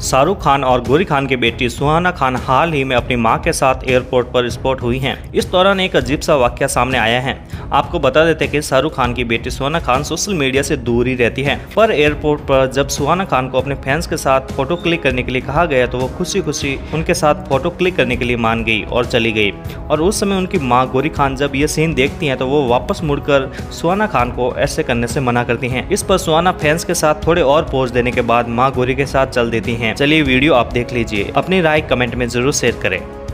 शाहरुख खान और गौरी खान की बेटी सुहाना खान हाल ही में अपनी मां के साथ एयरपोर्ट पर स्पॉट हुई हैं। इस दौरान एक अजीब सा वाकया सामने आया है। आपको बता देते हैं कि शाहरुख खान की बेटी सुहाना खान सोशल मीडिया से दूर ही रहती है, पर एयरपोर्ट पर जब सुहाना खान को अपने फैंस के साथ फोटो क्लिक करने के लिए कहा गया तो वो खुशी खुशी उनके साथ फोटो क्लिक करने के लिए मान गई और चली गई। और उस समय उनकी मां गौरी खान जब ये सीन देखती हैं तो वो वापस मुड़कर सुहाना खान को ऐसे करने से मना करती हैं। इस पर सुहाना फैंस के साथ थोड़े और पोज देने के बाद मां गौरी के साथ चल देती हैं। चलिए वीडियो आप देख लीजिए, अपनी राय कमेंट में जरूर शेयर करें।